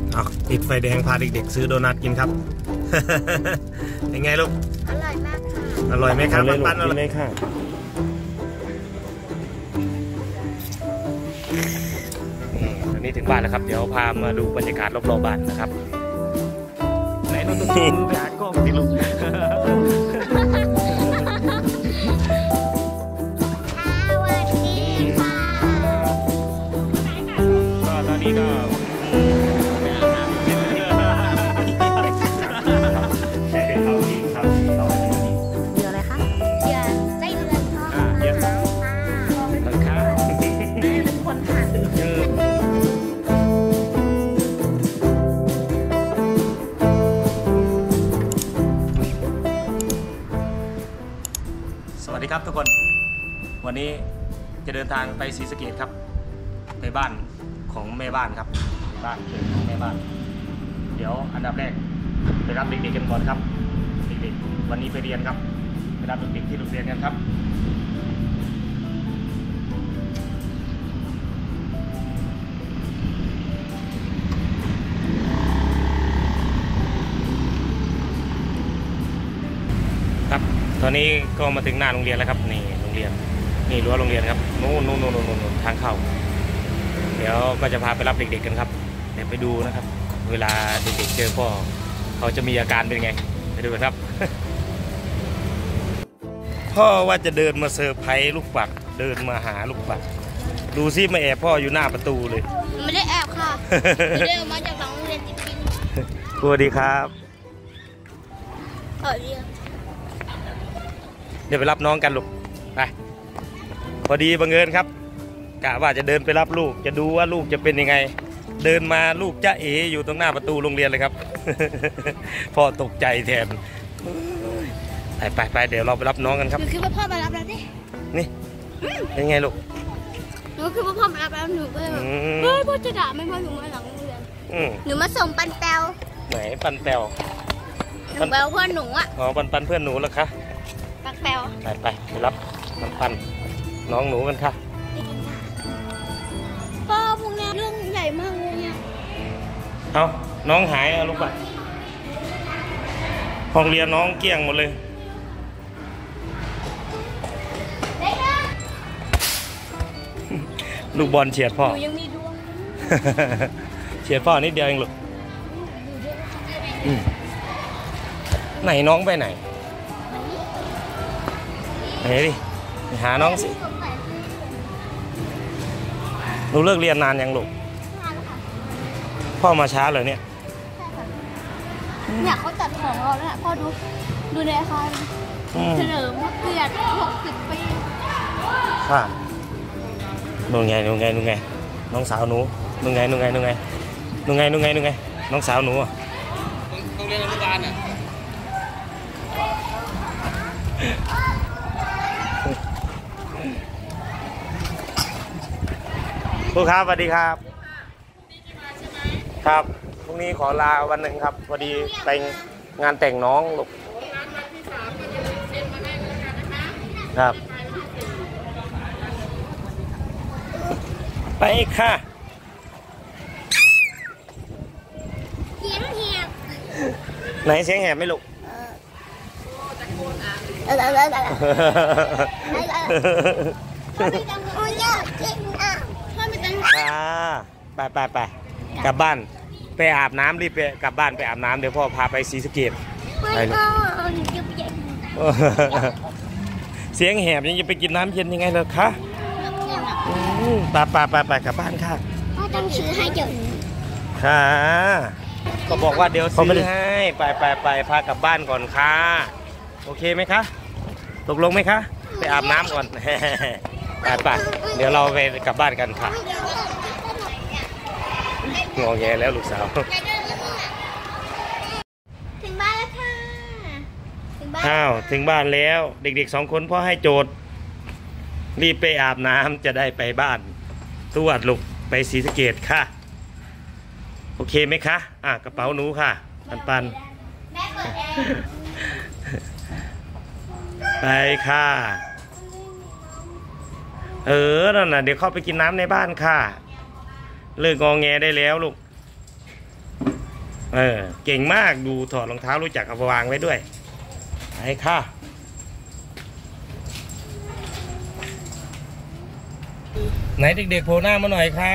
ติดไฟแดงพาเด็กๆซื้อโดนัทกินครับ เป็นไงลูกอร่อยมากค่ะอร่อยไหมครับปั้นอร่อยไหมค่ะตอนนี้ถึงบ้านแล้วครับเดี๋ยวพามาดูบรรยากาศรอบๆบ้านนะครับไหนลูกต้องไปหากล้องสิลูกตอนนี้ก็สวัสดีครับทุกคนวันนี้จะเดินทางไปศรีสะเกษครับไปบ้านของแม่บ้านครับบ้านเกิดของแม่บ้านเดี๋ยวอันดับแรกไปรับเด็กๆกันก่อนครับเด็กๆวันนี้ไปเรียนครับไปรับเด็กๆที่โรงเรียนกันครับครับตอนนี้ก็มาถึงหน้าโรงเรียนแล้วครับนี่โรงเรียนนี่รั้วโรงเรียนครับนู่นทางเข้าเดี๋ยวก็จะพาไปรับเด็กๆกันครับเดี๋ยวไปดูนะครับเวลาเด็กๆเจอพ่อเขาจะมีอาการเป็นไงไปดูกันครับ พ่อว่าจะเดินมาเซอร์ไพรส์ลูกปัดเดินมาหาลูกปัดดูซิมาแอบพ่ออยู่หน้าประตูเลยไม่ได้แอบค่ะเดินมาจากหลังโรงเรียนจริงๆสวัสดีครับเดี๋ยวไปรับน้องกันลูกไปพอดีบังเอิญครับกะว่าจะเดินไปรับลูกจะดูว่าลูกจะเป็นยังไงเดินมาลูกจะเอ๋อยู่ตรงหน้าประตูโรงเรียนเลยครับ พ่อตกใจแทนไปเดี๋ยวเราไปรับน้องกันครับหนูคิดว่าพ่อมารับแล้วดินี่เป็นไงลูกหนูคิดว่าพ่อมารับแล้วหนูก็เลยแบบเฮ้ยพ่อจะด่าไม่พ่อหนูมาหลังโรงเรียนหนูมาส่งปันแปวไหนปันแปวปันแปวเพื่อนหนูอ่ะอ๋อปันเพื่อนหนูเหรอคะปันแปวไปรับปันน้องหนูกันค่ะพ่อพวกนี้เรื่องใหญ่มากเลยเนี่ยเอาน้องหายเอาลูกปัดห้องเรียนน้องเกลี้ยงหมดเลยลูกบอลเฉียดพ่อยังมีดวงเฉียดพ่อนิดเดียวเองลูกไหนน้องไปไหนดิหาน้องสิหนูเลิกเรียนนานยังลูกพ่อมาช้าเลยเนี่ยเขาตัดของเราแล้วพ่อดูในอาคารเฉลิมพระเกียรติ60 ปีค่ะนู่นไงน้องสาวหนูนู่นไงน้องสาวหนูต้องเรียนอนุบาลอ่ะครูครับสวัสดีครับครับพรุ่งนี้ขอลาวันหนึ่งครับพอดีไปงานแต่งน้องลูกครับไปค่ะเสียงแหบไหนเสียงแหบไหมลูกไปกลับบ้านไปอาบน้ำรีบไปกลับบ้านไปอาบน้ำเดี๋ยวพ่อพาไปศรีสะเกษไปเลยเสียงแหบยังจะไปกินน้ำเย็นยังไงเลยคะไปกลับบ้านค่ะพ่อต้องซื้อให้เดี๋ยวนี้ค่ะก็บอกว่าเดี๋ยวซื้อให้ไปพากลับบ้านก่อนค่ะโอเคไหมคะตกลงไหมคะไปอาบน้ำก่อนไปเดี๋ยวเราไปกลับบ้านกันค่ะงอแงแล้วลูกสาวถึงบ้านแล้วค่ะถึงบ้านแล้วเด็กๆ2 คนพ่อให้โจทย์รีบไปอาบน้ำจะได้ไปบ้านตรวจลูกไปศรีสะเกษค่ะโอเคไหมคะกระเป๋าหนูค่ะปันไปค่ะนั่นน่ะเดี๋ยวเข้าไปกินน้ำในบ้านค่ะเลิกงอแงได้แล้วลูกเก่งมากดูถอดรองเท้ารู้จักเอาวางไว้ด้วยให้ค่ะไหนเด็กๆโผล่หน้ามาหน่อยค่ะ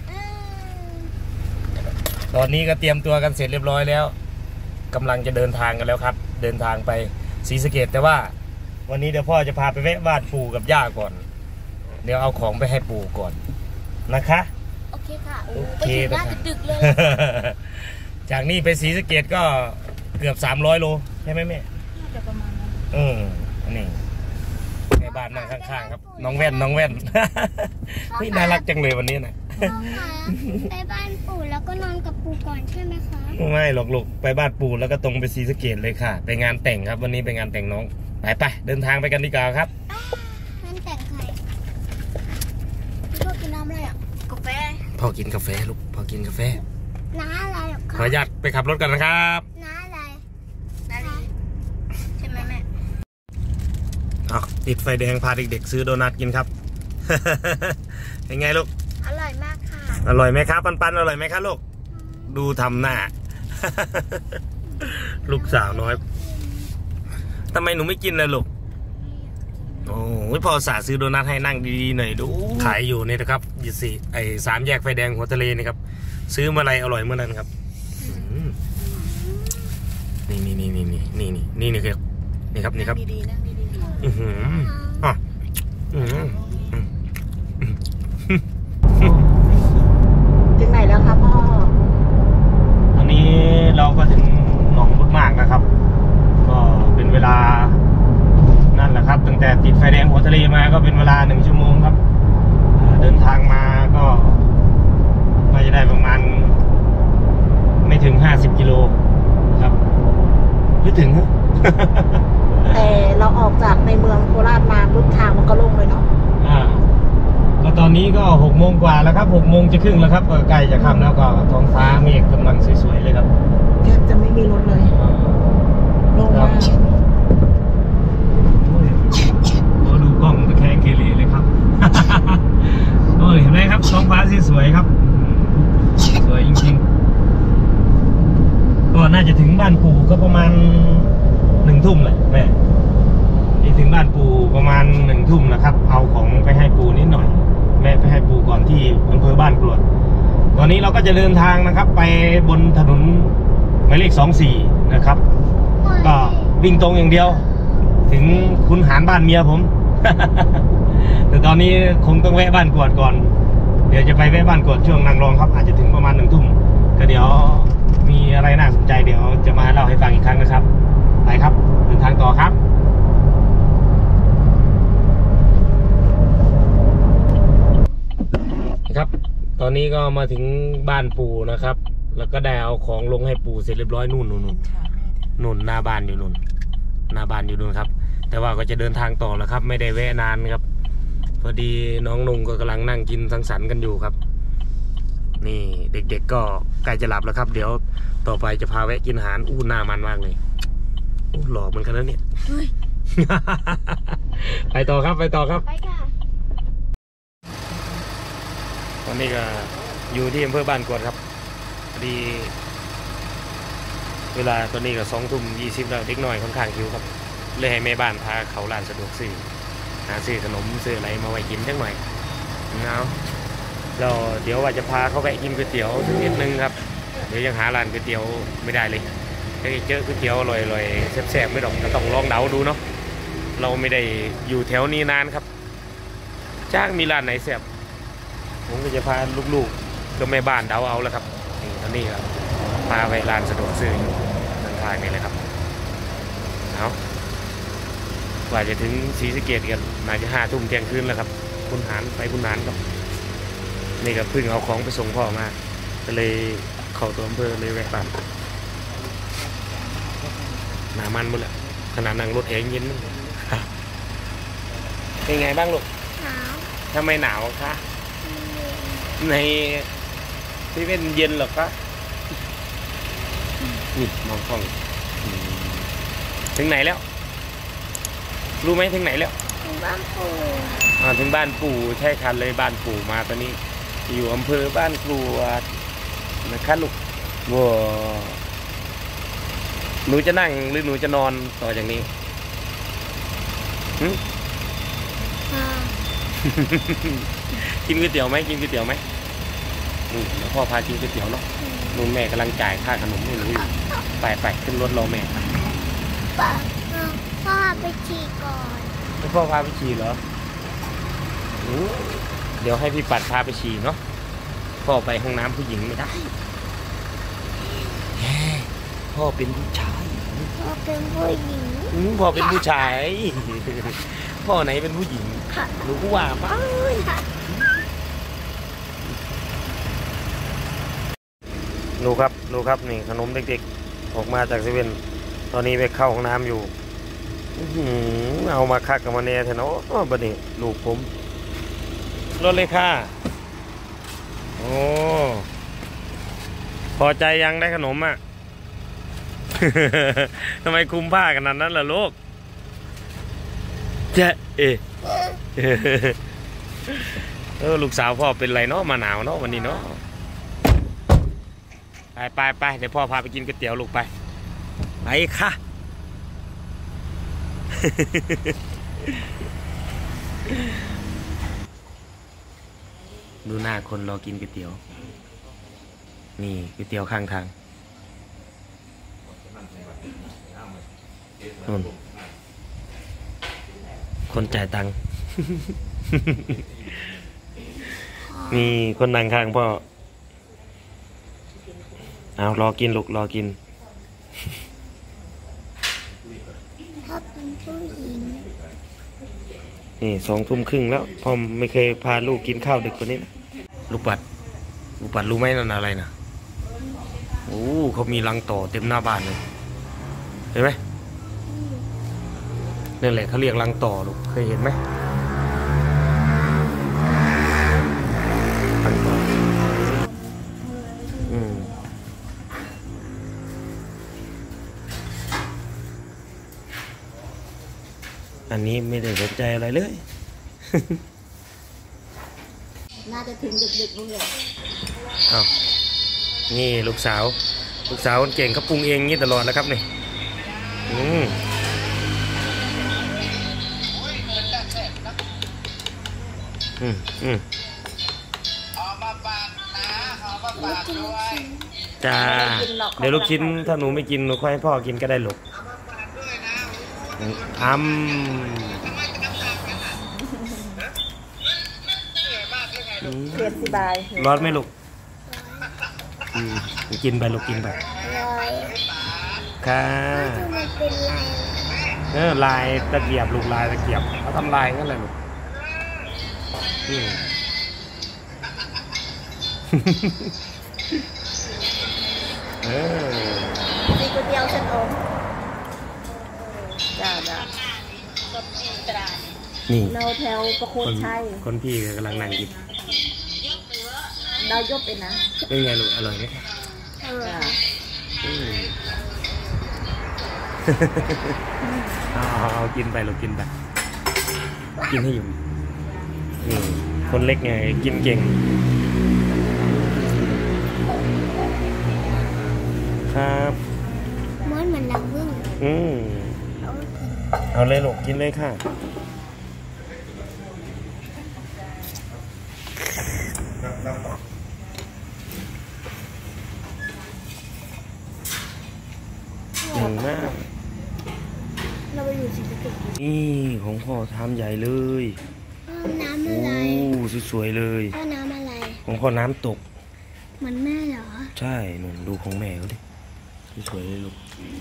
ตอนนี้ก็เตรียมตัวกันเสร็จเรียบร้อยแล้วกำลังจะเดินทางกันแล้วครับเดินทางไปศรีสะเกษแต่ว่าวันนี้เดี๋ยวพ่อจะพาไปแวะบ้านปู่กับย่าก่อนเดี๋ยวเอาของไปให้ปู่ก่อนนะคะโอเคค่ะโอเคไปถึงน่าจะดึกเลยจากนี่ไปศรีสะเกษก็เกือบ300 โลใช่ไหมแม่น่าจะประมาณนั้นอันนี้ในบ้านนั่งข้างๆครับน้องแว่นนี่น่ารักจังเลยวันนี้นะไปบ้านปู่แล้วก็นอนกับปู่ก่อนใช่ไหมคะไม่หรอกลูกไปบ้านปู่แล้วก็ตรงไปศรีสะเกษเลยค่ะไปงานแต่งครับวันนี้ไปงานแต่งน้องไปเดินทางไปกันดีกว่าครับงานแต่งใครพ่อกินน้ำอะไรอ่ะกาแฟพ่อกินกาแฟลูกพ่อกินกาแฟน้าอะไรหรอขออนุญาตไปขับรถกันนะครับน้าอะไรน้าลีใช่ไหมแม่ติดไฟแดงพาเด็กๆซื้อโดนัทกินครับเป็นไงลูกอร่อยมากค่ะอร่อยไหมครับปันอร่อยไหมครับลูกดูทำหน้า ลูกสาวน้อยทำไมหนูไม่กินเลยลูกโอ้ยพอสาซื้อโดนัทให้นั่งดีๆหน่อยดูขายอยู่นี่นะครับ3 แยกไฟแดงหัวทะเลนี่ครับซื้อเมื่อไรอร่อยเมื่อนั้นครับนี่ครับนี่ครับดีๆนั่งดีๆถึงไหนแล้วครับพ่อตอนนี้เราก็ถึงหนองบุญมากนะครับก็เป็นเวลานั่นแหละครับตั้งแต่ติดไฟแดงหัวทะเลมาก็เป็นเวลา1 ชั่วโมงครับเดินทางมาก็จะได้ประมาณไม่ถึง50 กิโลครับหรือถึงแต่เราออกจากในเมืองโคราชมาปุ๊บทางมันก็โล่งเลยเนาะก็ตอนนี้ก็6 โมงกว่าแล้วครับ6 โมงจะครึ่งแล้วครับก็ใกล้จะค่ำแล้วก็ท้องฟ้าเมฆกำลังสวยๆเลยครับแทบจะไม่มีรถเลยโล่งมากดูกล้องตะแคงเกลีเลยครับเห็นไหมครับท้องฟ้าสวยครับสวยจริงๆก็น่าจะถึงบ้านปู่ก็ประมาณ1 ทุ่มแหละแม่ถึงบ้านปู่ประมาณ1 ทุ่มนะครับเอาของไปให้ปู่นิดหน่อยแม่ไปให้ปู่ก่อนที่อำเภอบ้านกรวดตอนนี้เราก็จะเดินทางนะครับไปบนถนนหมายเลข24นะครับก็วิ่งตรงอย่างเดียวถึงขุนหารบ้านเมียผม แต่ตอนนี้คงต้องแวะบ้านกรวดก่อนเดี๋ยวจะไปแวะบ้านกรวดช่วงนางรองครับอาจจะถึงประมาณ1 ทุ่มก็เดี๋ยวมีอะไรน่าสนใจเดี๋ยวจะมาเล่าให้ฟังอีกครั้งนะครับไปครับเดินทางต่อครับครับตอนนี้ก็มาถึงบ้านปู่นะครับแล้วก็ได้เอาของลงให้ปู่เสร็จเรียบร้อยนู่นหน้าบ้านอยู่นู่นครับแต่ว่าก็จะเดินทางต่อแล้วครับไม่ได้แวะนานครับพอดีน้องนุ่งก็กำลังนั่งกินสังสรรค์กันอยู่ครับนี่เด็กๆก็ใกล้จะหลับแล้วครับเดี๋ยวต่อไปจะพาแวะกินอาหารหน้ามันมากเลยหล่อเหมือนกันนะเนี่ย ไปต่อครับไปค่ะตอนนี้ก็อยู่ที่อำเภอบ้านกวดครับพอดีเวลาตอนนี้ก็20:20แล้วเด็กน้อยค่อนข้างหิวครับเลยให้แม่บ้านพาเขาร้านสะดวกซื้อหาซื้อขนมซื้ออะไรมาไว้กินสักหน่อยแล้วเดี๋ยวว่าจะพาเขาไปกินก๋วยเตี๋ยวสักนิดนึงครับเดี๋ยวยังหาร้านก๋วยเตี๋ยวไม่ได้เลยถ้าเจอก๋วยเตี๋ยวอร่อยๆแซ่บๆไม่ต้องลองเดาดูเนาะเราไม่ได้อยู่แถวนี้นานครับจ้างมีร้านไหนแซ่บผมก็จะพาลูกๆก็แม่บ้านเดาเอาแล้วครับนี่ตอนนี้ครับพาไปร้านสะดวกซื้ออยู่ทางนี่เลยครับเอากว่าจะถึงศรีสะเกษกันน่าจะ5 ทุ่มเที่ยงคืนแล้วครับคุณหารครับนี่ก็เพิ่งเอาของไปส่งพ่อมาก็เลยเข้าตัวอำเภอเลยแวะบ้านหนามันหมดแหละขนาดนั่งรถเองเย็นเป็นไงบ้างลูกหนาวทำไมหนาวคะในที่เป็นเย็นหรอคะนี่มองกล้องถึงไหนแล้วรู้ไหมถึงไหนแล้วถึงบ้านปู่ถึงบ้านปู่ใช่คันเลยบ้านปู่มาตอนนี้อยู่อำเภอบ้านกรวดนะคะลูกว้าหนูจะนั่งหรือหนูจะนอนต่อจากนี้กินก๋วยเตี๋ยวไหมกินก๋วยเตี๋ยวไหมเดี๋ยวพ่อพากินก๋วยเตี๋ยวเนาะนู่นแม่กำลังจ่ายค่าขนมให้หนูอยู่ไปขึ้นรถรอแม่พ่อไปฉี่ก่อนพ่อพาไปฉี่เหรอเดี๋ยวให้พี่ปัดพาไปฉี่เนาะพ่อไปห้องน้ำผู้หญิงไม่ได้พ่อเป็นผู้ชายพ่อเป็นผู้หญิงพ่อเป็นผู้ชายพ่อไหนเป็นผู้หญิงหนูก็ว่าไปหนูครับนี่ขนมเด็กๆออกมาจากเซเว่นตอนนี้ไปเข้าห้องน้ำอยู่เอามาคักกับมาเน่แทนบัดนี้ลูกผมรถเลยค่ะโอ้พอใจยังได้ขนมอ่ะ ทำไมคุมผ้ากันนั้นล่ะลูกลูกสาวพ่อเป็นไรเนาะมาหนาวเนาะวันนี้เนาะไปเดี๋ยวพ่อพาไปกินก๋วยเตี๋ยวลูกไปค่ะดูหน้าคนรอกินก๋วยเตี๋ยวนี่ก๋วยเตี๋ยวข้างทางนู่นคนจ่ายตังค์มีคนนั่งข้างพ่อเอารอกินลูกรอกินพ่อเป็นผู้หญิงนี่20:30แล้วพ่อไม่เคยพาลูกกินข้าวดึกกว่านี้นะลูกปัดรู้ไหมนั่นอะไรนะโอ้เขามีรังต่อเต็มหน้าบ้านเลยเห็นไหมนั่นแหละเขาเรียกรังต่อลูกเคยเห็นไหมรังต่ออันนี้ไม่ได้สนใจอะไรเลยน่าจะถึงดึกๆนู่นเลยอ้าวนี่ลูกสาวคนเก่งเขาปรุงเองงี้ตลอดแล้วครับนี่จ้าเดี๋ยวลูกชิ้นถ้าหนูไม่กินหนูค่อยให้พ่อกินก็ได้ลูกเรียนสบายร้อนไหมลูกกินไปลูกกินไปค่ะลายตะเกียบลูกลายตะเกียบเขาทำลายงั้นเลยลูกมีก๋วยเตี๋ยวเส้นอมจ้านี่เราแถวประโคนชัยคนพี่กำลังนั่งกินดาวยกเป็นนะเป็นไงลูกอร่อยไหมเอากินไปลูกกินไปกินให้อยู่นี่คนเล็กไงกินเก่งครับเหมือนรังผึ้งเอาเลยลูกกินเลยค่ะมากเราไปอยู่สิบเอ็ดนี่ของพ่อทำใหญ่เลยน้ำอะไรสวยๆเลยน้ำอะไรของพ่อน้ำตกเหมือนแม่เหรอใช่หนูดูของแม่เขาดิสวยๆเลยลูก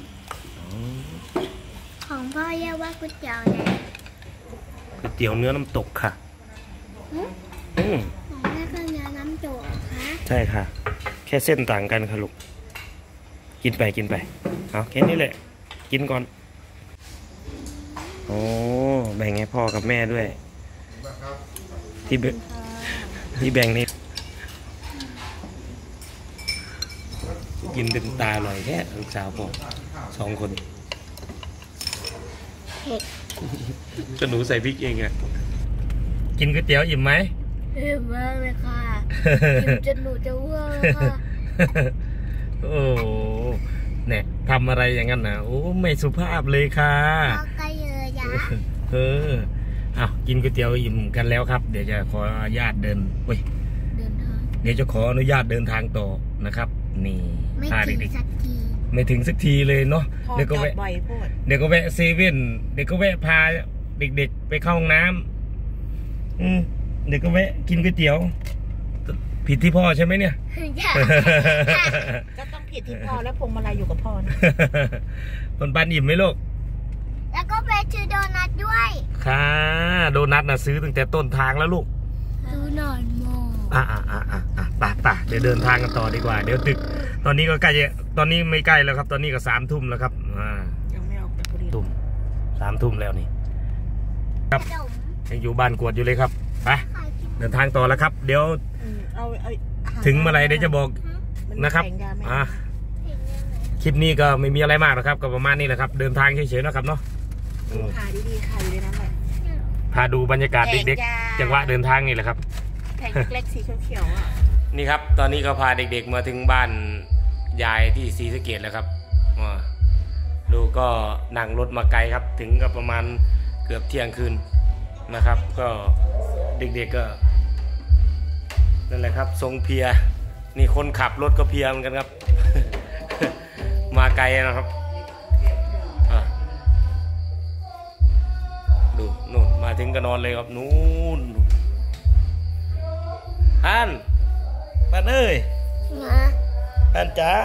ของพ่อเรียกว่าก๋วยเตี๋ยวอะไรก๋วยเตี๋ยวเนื้อน้ำตกค่ะของแม่ก็เนื้อน้ำตกค่ะใช่ค่ะแค่เส้นต่างกันค่ะลูกกินไปเอาแค่นี้แหละกินก่อนโอ้แบ่งให้พ่อกับแม่ด้วยที่แบ่งนี่กินดึงตาอร่อยแค่ลูกสาวพ่อ2 คนจะหนูใส่พริกเองอ่ะกินก๋วยเตี๋ยวอิ่มไหมอิ่มมากเลยค่ะอิ่มจนหนูจะอ้วกเลยค่ะโอ้เนี่ยทำอะไรอย่างนั้นนะโอ้ไม่สุภาพเลยค่ะก็เยอะยะอ้าวกินก๋วยเตี๋ยวอิ่มกันแล้วครับเดี๋ยวจะขออนุญาตเดินเดี๋ยวจะขออนุญาตเดินทางต่อนะครับนี่ไม่ถึงสักทีไม่ถึงสักทีเลยเนาะเดี๋ยวก็แวะเซเว่นเดี๋ยวก็แวะพาเด็กๆไปเข้าห้องน้ำเดี๋ยวก็แวะกินก๋วยเตี๋ยวผิดที่พ่อใช่ไหมเนี่ยก็ต้องผิดที่พ่อแล้วพวงมาลัยอยู่กับพ่อนะปันอิ่มไหมลูกแล้วก็ไปซื้อโดนัทด้วยค่ะโดนัทนะซื้อตั้งแต่ต้นทางแล้วลูกซื้อหน่อยโมป่ะเดี๋ยวเดินทางกันต่อดีกว่าเดี๋ยวตึกตอนนี้ก็ใกล้ตอนนี้ไม่ใกล้แล้วครับตอนนี้ก็3 ทุ่มแล้วครับยังไม่ออกจากบุรีทุ่ม3 ทุ่มแล้วนี่ครับยังอยู่บ้านกวดอยู่เลยครับไปเดินทางต่อแล้วครับเดี๋ยวถึงเมื่อไรเดี๋ยวจะบอกนะครับคลิปนี้ก็ไม่มีอะไรมากนะครับก็ประมาณนี้แหละครับเดินทางเฉยๆนะครับเนาะพาดีๆค่ะอยู่ในนั้นแหละพาดูบรรยากาศเด็กๆจังหวะเดินทางนี่แหละครับแผงเล็กสีเขียวๆนี่ครับตอนนี้ก็พาเด็กๆมาถึงบ้านยายที่ศรีสะเกษแล้วครับดูก็นั่งรถมาไกลครับถึงก็ประมาณเกือบเที่ยงคืนนะครับก็เด็กๆก็นั่นแหละครับทรงเพียนี่คนขับรถก็เพียเหมือนกันครับ มาไกลนะครับดูนู่นมาถึงก็นอนเลยครับนู่นฮันปันเอ้ยฮันจ๋า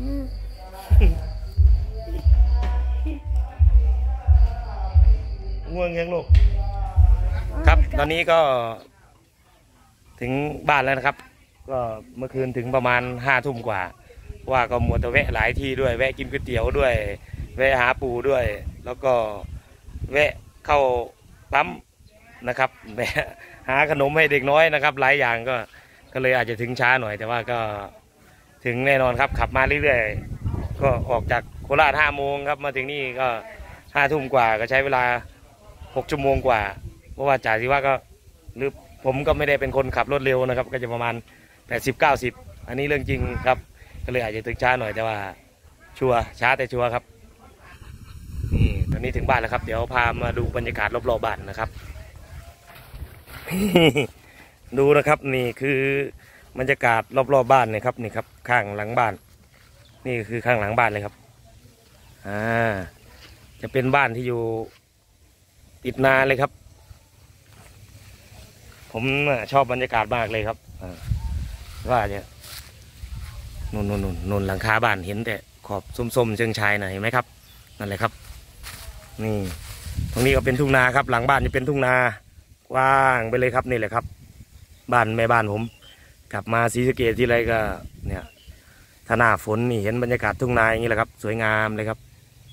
ง่วงยังลูกครับตอนนี้ก็ถึงบ้านแล้วนะครับก็เมื่อคืนถึงประมาณ5 ทุ่มกว่าว่าก็มัวแต่แวะหลายที่ด้วยแวะกินก๋วยเตี๋ยวด้วยแวะหาปูด้วยแล้วก็แวะเข้าปั๊มนะครับแวะหาขนมให้เด็กน้อยนะครับหลายอย่างก็เลยอาจจะถึงช้าหน่อยแต่ว่าก็ถึงแน่นอนครับขับมาเรื่อยๆก็ออกจากโคราช5 โมงครับมาถึงนี่ก็5 ทุ่มกว่าก็ใช้เวลา6 ชั่วโมงกว่าเพราะว่าจ่าสิว่าก็หรือผมก็ไม่ได้เป็นคนขับรถเร็วนะครับก็จะประมาณ80-90อันนี้เรื่องจริงครับก็เลยอาจจะถึงช้าหน่อยแต่ว่าชัวร์ช้าแต่ชัวร์ครับตอนนี้ถึงบ้านแล้วครับเดี๋ยวพามาดูบรรยากาศรอบๆบ้านนะครับ ดูนะครับนี่คือบรรยากาศรอบๆบ้านเลยครับนี่ครับข้างหลังบ้านนี่คือข้างหลังบ้านเลยครับจะเป็นบ้านที่อยู่ติดนาเลยครับผมชอบบรรยากาศมากเลยครับว่าเนี่ยนุ่นหลังคาบ้านเห็นแต่ขอบส้มๆเชิงชายหน่อยเห็นไหมครับนั่นแหละครับนี่ตรงนี้ก็เป็นทุ่งนาครับหลังบ้านจะเป็นทุ่งนากว้างไปเลยครับนี่แหละครับบ้านแม่บ้านผมกลับมาศรีสะเกษที่ไรก็เนี่ยถ้าหน้าฝนนี่เห็นบรรยากาศทุ่งนาอย่างนี้แหละครับสวยงามเลยครับ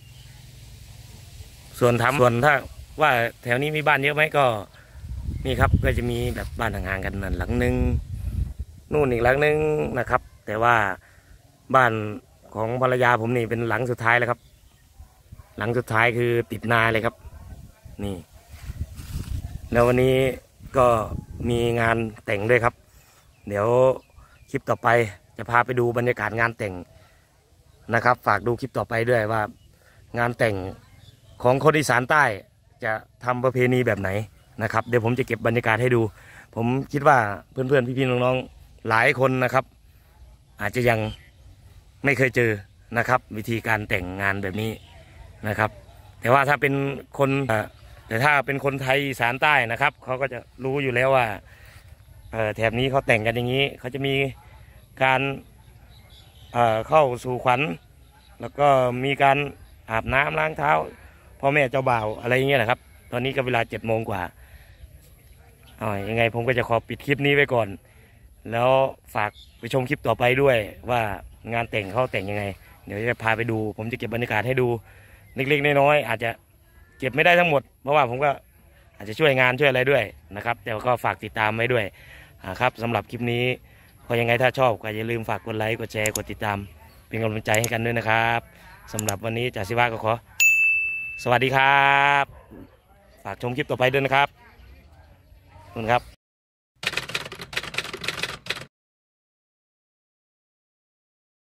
ส่วนถ้าว่าแถวนี้มีบ้านเยอะไหมก็นี่ครับก็จะมีแบบบ้านห่างๆกันนั่นหลังนึงนู่นอีกหลังนึงนะครับแต่ว่าบ้านของภรรยาผมนี่เป็นหลังสุดท้ายแล้วครับหลังสุดท้ายคือติดนาเลยครับนี่แล้ววันนี้ก็มีงานแต่งด้วยครับเดี๋ยวคลิปต่อไปจะพาไปดูบรรยากาศงานแต่งนะครับฝากดูคลิปต่อไปด้วยว่างานแต่งของคนอีสานใต้จะทำประเพณีแบบไหนนะครับเดี๋ยวผมจะเก็บบรรยากาศให้ดูผมคิดว่าเพื่อนๆพี่ๆน้องๆหลายคนนะครับอาจจะยังไม่เคยเจอนะครับวิธีการแต่งงานแบบนี้นะครับแต่ว่าถ้าเป็นคนแต่ถ้าเป็นคนไทยอีสานใต้นะครับเขาก็จะรู้อยู่แล้วว่าแถบนี้เขาแต่งกันอย่างนี้เขาจะมีการเข้าสู่ขวัญแล้วก็มีการอาบน้ำล้างเท้าพ่อแม่เจ้าบ่าวอะไรอย่างเงี้ยนะครับตอนนี้ก็เวลา7 โมงกว่ายังไงผมก็จะขอปิดคลิปนี้ไว้ก่อนแล้วฝากไปชมคลิปต่อไปด้วยว่างานแต่งเขาแต่งยังไงเดี๋ยวจะพาไปดูผมจะเก็บบรรยากาศให้ดูเล็กๆน้อยๆอาจจะเก็บไม่ได้ทั้งหมดเพราะว่าผมก็อาจจะช่วยงานช่วยอะไรด้วยนะครับแต่ก็ฝากติดตามไว้ด้วยครับสำหรับคลิปนี้พอยังไงถ้าชอบก็อย่าลืมฝากกดไลค์กดแชร์กดติดตามเป็นกำลังใจให้กันด้วยนะครับสำหรับวันนี้จ่าศิวะก็ขอสวัสดีครับฝากชมคลิปต่อไปด้วยนะครับขอบคุณครับ